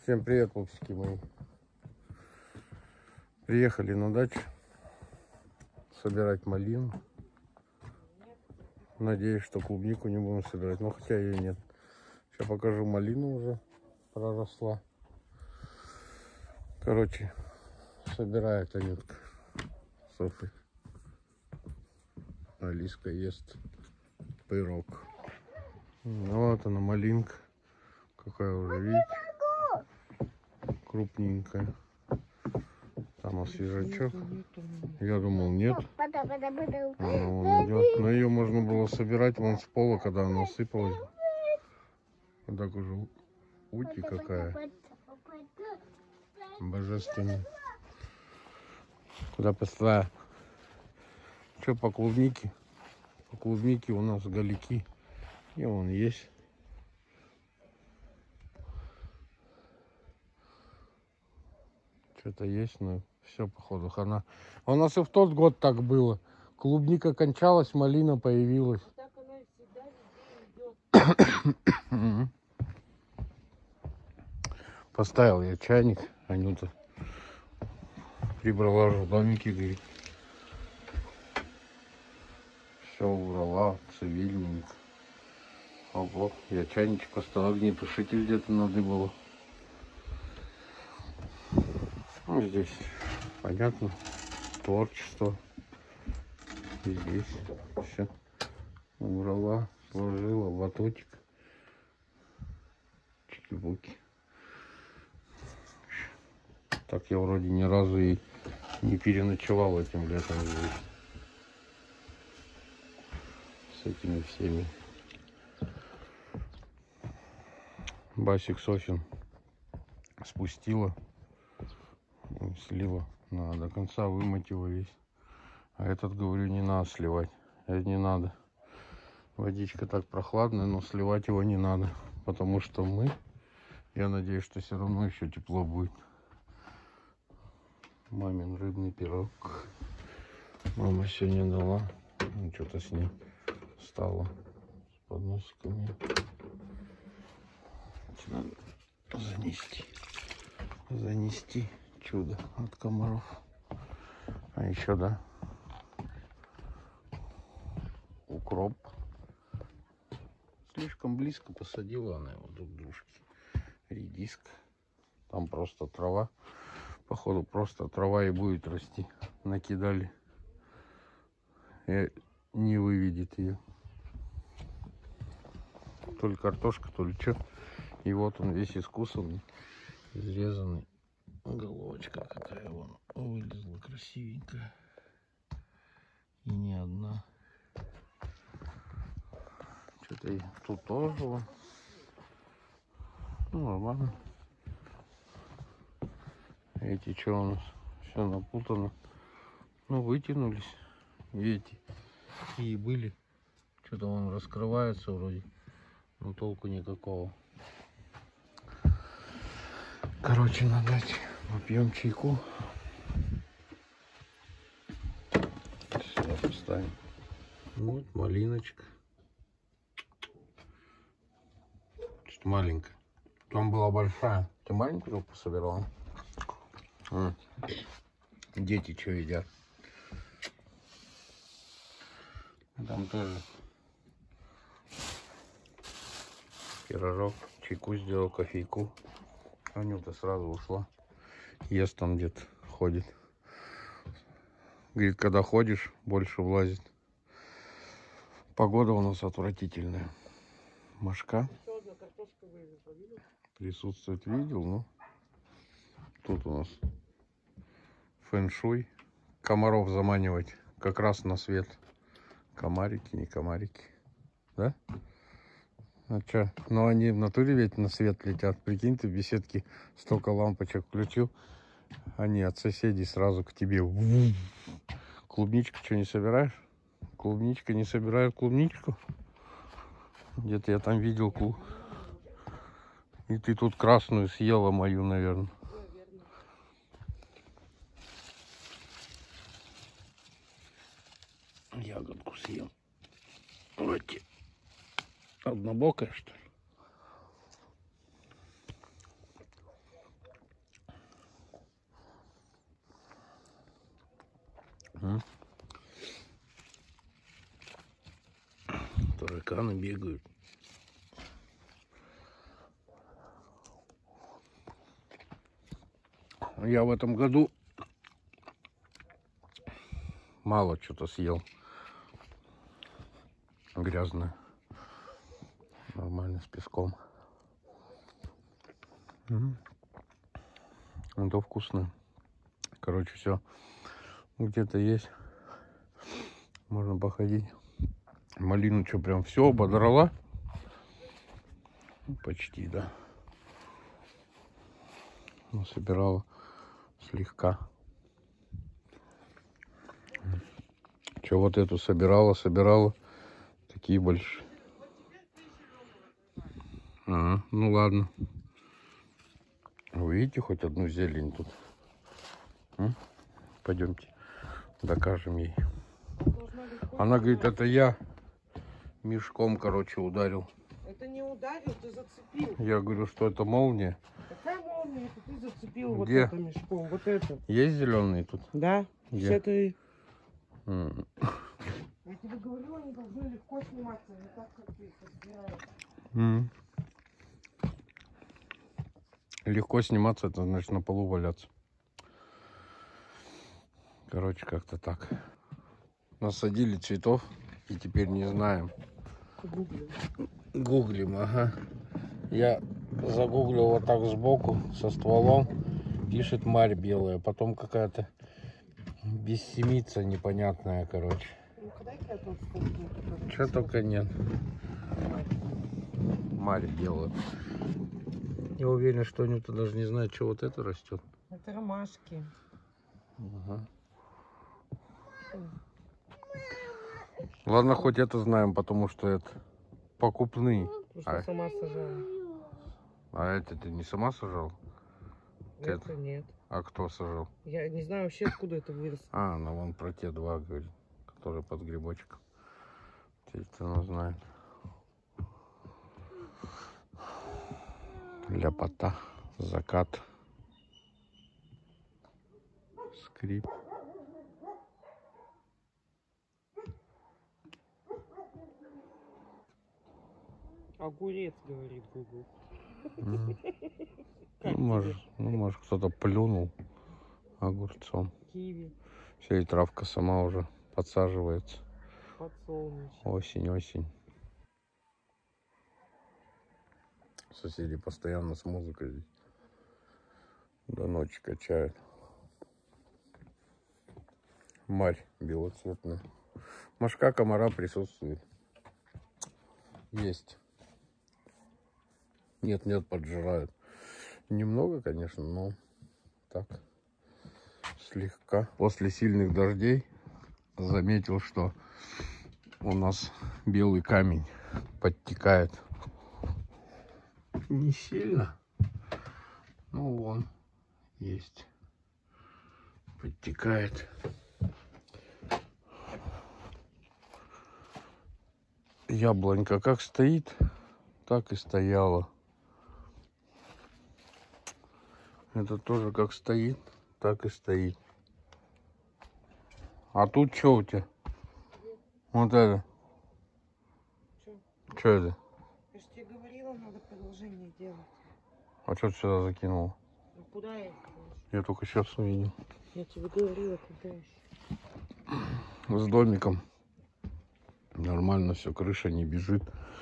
Всем привет, пупсики мои. Приехали на дачу собирать малину. Надеюсь, что клубнику не будем собирать, но хотя ее нет. Сейчас покажу, малину уже проросла. Короче, собирает Анютка Софи. Алиска ест пирог. Вот она, малинка. Какая уже, видите, крупненькая. Там у свежачок. Я думал, нет. Она вон идет. Но ее можно было собирать вон с пола, когда она сыпалась. Вот так уже ути какая. Божественная. Куда пошла? Что по клубнике? По клубнике у нас галики. И вон есть. Что-то есть, но все походу хана. А у нас и в тот год так было. Клубника кончалась, малина появилась. Так она и всегда везде идет. Поставил я чайник, Анюта прибрала же в домике, говорит. Все убрала, цивильненько. Ого, я чайничек поставил, огнетушитель где-то надо было. Ну, здесь понятно, творчество. И здесь все убрала, сложила, батутик, чики-буки. Так я вроде ни разу и не переночевал этим летом здесь. С этими всеми. Басик Софин спустила, слила. Надо до конца вымыть его весь. А этот, говорю, не надо сливать. Это не надо. Водичка так прохладная, но сливать его не надо. Потому что я надеюсь, что все равно еще тепло будет. Мамин рыбный пирог. Мама сегодня дала. Ну, что-то с ней стало. С подносиками. Надо занести чудо от комаров. А еще, да, укроп. Слишком близко посадила она его друг к дружке. Редиска. Там просто трава. Походу просто трава и будет расти. Накидали. И не выведет ее. То ли картошка, то ли что. И вот он весь искусанный, изрезанный. Головочка какая вон вылезла красивенькая. И не одна. Что-то и тут тоже вон. Ну, нормально. Эти что у нас? Все напутано. Ну, вытянулись. Видите? И были. Что-то он раскрывается вроде. Но толку никакого. Короче, на даче попьем чайку. Сюда поставим. Вот малиночка. Что-то маленькая. Там была большая. Ты маленькую пособирала? Дети что едят? Там тоже пирожок. Чайку сделал, кофейку. Анюта сразу ушла. Ест там где-то, ходит. Говорит, когда ходишь, больше влазит. Погода у нас отвратительная. Машка присутствует, видел, ну. Тут у нас фэн-шуй. Комаров заманивать как раз на свет. Комарики, не комарики. Да? А что? Ну они в натуре ведь на свет летят. Прикинь, ты в беседке столько лампочек включил. Они от соседей сразу к тебе. Клубничку что, не собираешь? Клубничка не собирает клубничку? Где-то я там видел клуб. И ты тут красную съела мою, наверное. Ягодку съел. Вот. Однобокая, что ли? тараканы бегают. Я в этом году мало что-то съел. Грязное. Нормально, с песком. Это вкусно. Короче, все. Где-то есть. Можно походить. Малину что, прям все ободрала? Почти, да. Но собирала слегка. Что вот эту собирала. Такие большие. Ага, ну ладно. Вы видите хоть одну зелень тут? Пойдемте, докажем ей. Она говорит, это я мешком, короче, ударил. Это не ударил, ты зацепил. Я говорю, что это молния. Какая молния? Это ты зацепил. Где? Вот это мешком. Вот это. Есть зеленые тут? Да. Где? Это... Я тебе говорю, они должны легко сниматься, не так, как ты их разбираешь. Легко сниматься, это значит на полу валяться. Короче, как-то так. Насадили цветов и теперь не знаем. Гуглим, ага. Я загуглил вот так сбоку со стволом. Пишет марь белая. Потом какая-то бессемица непонятная, короче. Что только нет. Марь белая. Я уверен, что они-то даже не знают, что вот это растет. Это ромашки. Ага. Ладно, хоть это знаем, потому что это покупные. Потому что сама сажала. А это ты не сама сажал? Это нет. А кто сажал? Я не знаю вообще, откуда это выросло. А, ну вон про те два говорит, которые под грибочком. Теперь-то она знает. Ляпота, закат, скрип. Огурец, говорит Google. Ну, может кто-то плюнул огурцом. Киви. Все, и травка сама уже подсаживается. Подсолнечник. Осень. Соседи постоянно с музыкой здесь до ночи качают. Марь белоцветная. Мошка комара присутствует. Есть. Нет, поджирают. Немного, конечно, но так, слегка. После сильных дождей заметил, что у нас белый камень подтекает. Не сильно. Ну, вон есть. Подтекает. Яблонька как стоит, так и стояла. Это тоже как стоит, так и стоит. А тут что у тебя? Вот это. Что это? Я же тебе говорила, надо продолжение делать. А что ты сюда закинул? Ну куда я? Я только сейчас увидел. Я тебе говорила, куда еще. С домиком. Нормально все, крыша не бежит.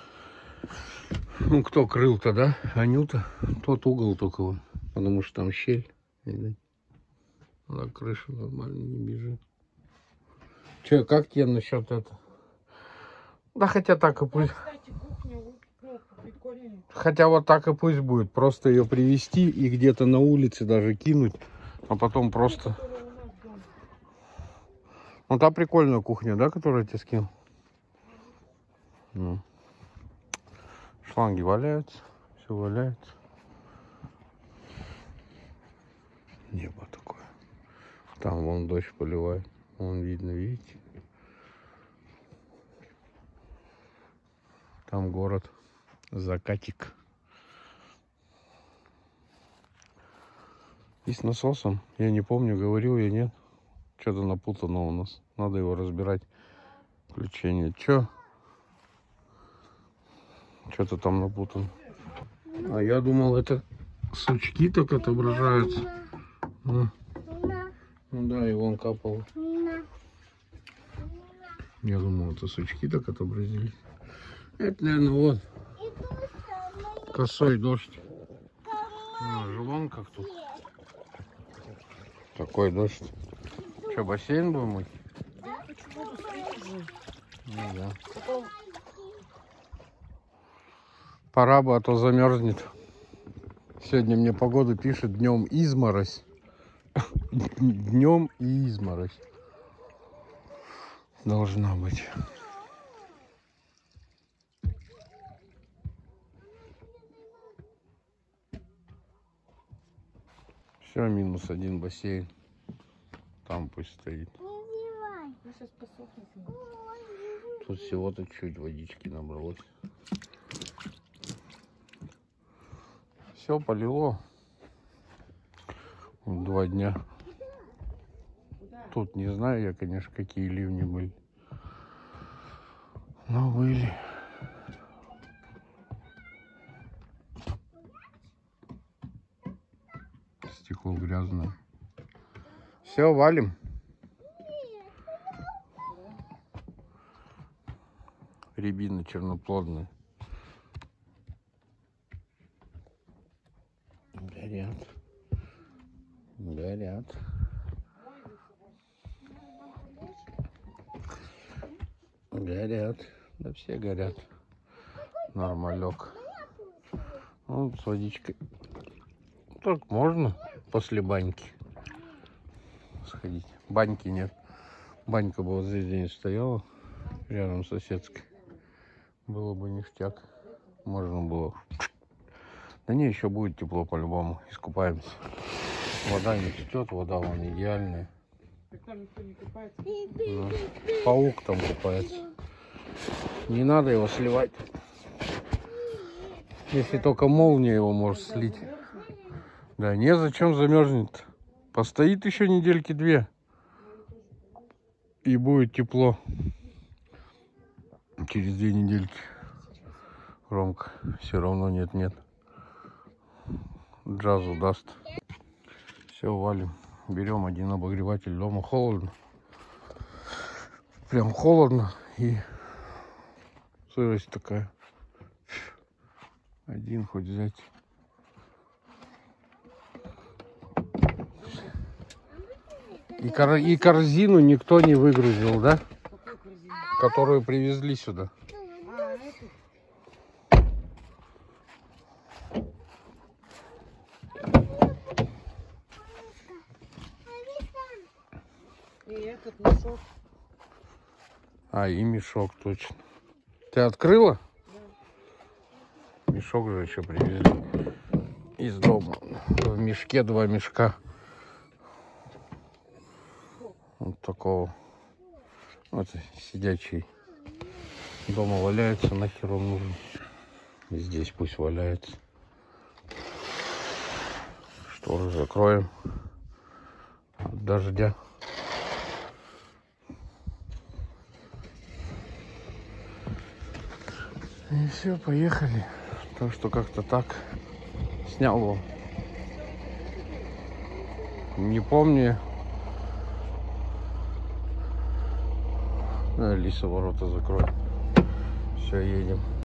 Ну, кто крыл-то, да? Анюта. Тот угол только вон. Потому что там щель. Видать. Да, крыша нормально не бежит. Че, как тебе насчет этого? Да хотя так и пусть. Кстати, кухня, ну, прикольнее. Хотя вот так и пусть будет. Просто ее привезти и где-то на улице даже кинуть. А потом просто... Ну, та прикольная кухня, да, которую я тебе скинул? Ну. Шланги валяются. Все валяется. Небо такое. Там вон дождь поливает. Вон видно, видите? Там город. Закатик. И с насосом. Я не помню, говорил я, нет. Что-то напутано у нас. Надо его разбирать. Включение. Че? Что-то там напутано. А я думал, это сучки так отображаются. Ну да, и вон капал. Я думал, это сучки так отобразились. Это, наверное, вот косой дождь. Вон как тут. Такой дождь. Что, бассейн будем мыть? Ну, да. Пора бы, а то замерзнет. Сегодня мне погода пишет днем изморозь. Днем изморозь. Должна быть. Все, -1 бассейн. Там пусть стоит. Тут всего-то чуть водички набралось. Все полило. 2 дня. Тут не знаю я, конечно, какие ливни были. Но были. Стекло грязное. Все, валим. Рябина черноплодная. Горят. Горят. Горят. Да все горят. Нормалек. Ну, с водичкой. Так можно после баньки сходить. Баньки нет. Банька бы вот здесь где-нибудь стояла. Рядом с соседской. Было бы ништяк. Можно было. Да не, еще будет тепло по-любому. Искупаемся. Вода не течет, вода вон идеальная. Там никто не купается. Ну, паук там купается. Не надо его сливать. Если только молния его может слить. Да не, зачем замерзнет? Постоит еще недельки 2. И будет тепло. Через 2 недельки. Ромка все равно нет. Джазу даст. Все, валим. Берем 1 обогреватель. Дома холодно. Прям холодно. И сырость такая. 1 хоть взять. И корзину никто не выгрузил, да? Которую привезли сюда. И этот мешок. А, и мешок, точно. Ты открыла? Да. Мешок же еще привезли из дома. В мешке 2 мешка. Вот такого. Вот сидячий. Дома валяется, нахер он нужен. И здесь пусть валяется. Шторы закроем от дождя. И все, поехали. Так что как-то так. Снял его. Не помню. Алиса, ворота закрой. Все, едем.